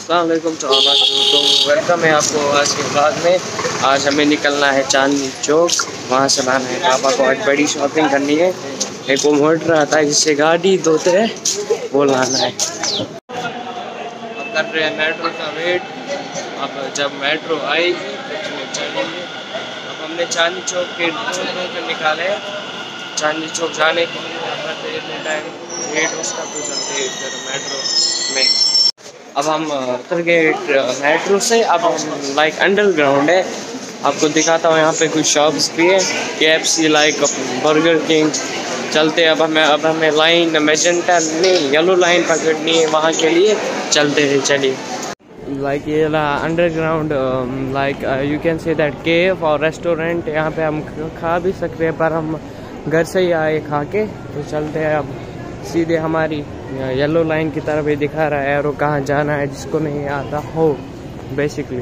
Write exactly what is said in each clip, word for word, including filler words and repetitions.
अस्सलाम वालेकुम तो वेलकम है आपको आज के ब्लॉग में। आज हमें निकलना है चांदनी चौक, वहाँ से लाना है पापा को आज बड़ी शॉपिंग करनी है। एक वो मोटर आता है जिससे गाड़ी धोते हैं, वो लाना है। अब कर रहे हैं मेट्रो का वेट। अब जब मेट्रो आएगी तो चलेंगे। अब हमने चांदनी चौक के दो निकाले हैं चांदनी चौक जाने के लिए टाइम वेट उसका, तो चलते हैं इधर मेट्रो में। अब हम उतर गए मेट्रो से। अब हम लाइक अंडरग्राउंड है, आपको दिखाता हूँ। यहाँ पे कुछ शॉप्स भी है, K F C like Burger King. चलते अब हमें अब हमें लाइन मैजेंटा नहीं येलो लाइन पकड़नी है, वहाँ के लिए चलते हैं। चलिए लाइक ये underground like you can say that cave और रेस्टोरेंट। यहाँ पे हम खा भी सकते हैं, पर हम घर से ही आए खा के, तो चलते हैं अब सीधे हमारी येलो लाइन की तरफ। ये दिखा रहा है और कहाँ जाना है जिसको नहीं आता हो बेसिकली।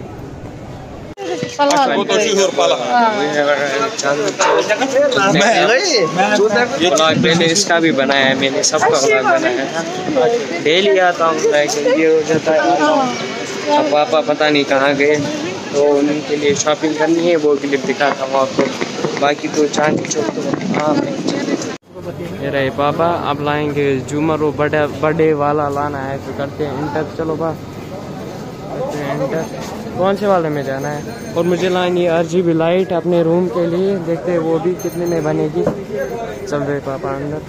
मैंने इसका भी बनाया है, मैंने सबका बनाया है। डेली आता हूँ, ये हो जाता है। अब पापा पता नहीं कहाँ गए, तो उनके लिए शॉपिंग करनी है, वो क्लिप दिखाता हूँ आपको। बाकी तो चांदनी चौक तो हाँ ये रहे पापा। अब लाएंगे झूमर, वो बड़े बड़े वाला लाना है, तो करते हैं इंटर। चलो बा करते हैं इंटर। कौन से वाले में जाना है? और मुझे लानी है आर जी बी लाइट अपने रूम के लिए, देखते हैं वो भी कितने में बनेगी। चल रहे पापा अंदर।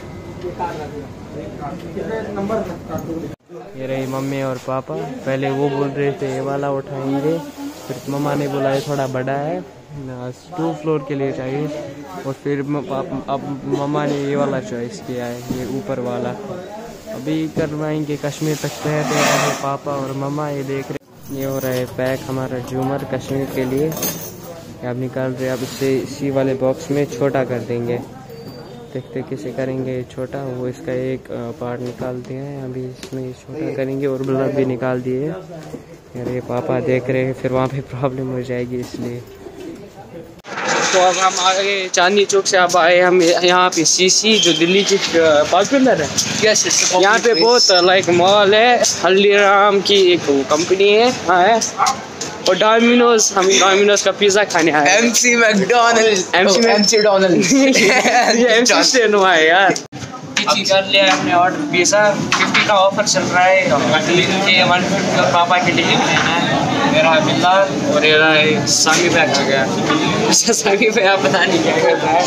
ये रही मम्मी और पापा। पहले वो बोल रहे थे ये वाला उठाएंगे, फिर मम्मा ने बोला ये थोड़ा बड़ा है, टू फ्लोर के लिए चाहिए, और फिर अब मम्मा ने ये वाला चॉइस किया है, ये ऊपर वाला। अभी करवाएंगे कश्मीर तक कहते हैं पापा और मम्मा। ये देख रहे, ये हो रहा है पैक हमारा झूमर कश्मीर के लिए। अब निकाल रहे, अब इसे इसी वाले बॉक्स में छोटा कर देंगे। देखते कैसे करेंगे छोटा। वो इसका एक पार्ट निकाल दिया है, अभी इसमें छोटा करेंगे, और बल्ब भी निकाल दिए। यार ये पापा देख रहे हैं, फिर वहाँ पे प्रॉब्लम हो जाएगी इसलिए। तो अब हम आए चांदनी चौक से, अब आए हम यहाँ पे सी सी जो दिल्ली की पॉपुलर है। यस, यहाँ पे बहुत लाइक मॉल है, हल्दीराम की एक कंपनी है हाँ है, और डोमिनोज। हम डोमिनोज का पिज़्ज़ा खाने आए। MC McDonald MC MC Donald ये एमसी से नुआ है यार। अभी कर लिया हमने ऑर्डर पिज़्ज़ा, फिफ्टी का ऑफर चल रहा है। ये वन फिफ्टी और पापा के लिए लेना है। मेरा बिल्ला और मेरा सामी बैग आ गया। सामी बैग आप पता नहीं क्या करता है।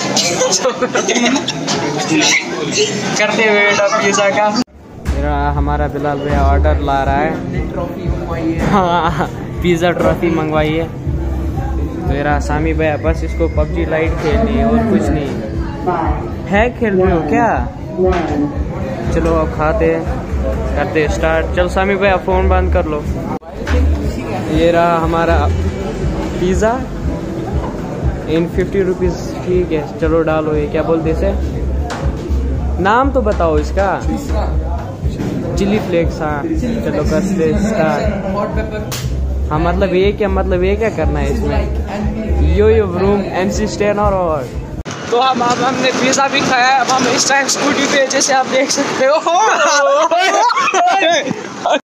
करते वेट अब पिज़्ज़ा का। मेरा हमारा बिलाल भैया ऑर्डर ला रहा है। ट्रॉफी मंगवाई है। हाँ पिज़्ज़ा ट्रॉफी मंगवाई है। मेरा सामी भैया बस इसको पबजी लाइट खेलनी है और कुछ नहीं है। खेल रहे हो क्या? चलो अब खाते करते स्टार्ट। चलो सामी भैया फ़ोन बंद कर लो। ये रहा हमारा पिज़्ज़ा इन फिफ्टी रुपीज़। ठीक है चलो डालो। ये क्या बोलते इसे, नाम तो बताओ इसका। Chilli flakes. हाँ चलो करते स्टार्ट। हाँ मतलब ये क्या मतलब ये क्या करना है इसमें? Yo yo room M C Stan और तो हम अब हमने पिज़्ज़ा भी खाया है। अब हम इस टाइम स्कूटी पे, जैसे आप देख सकते हो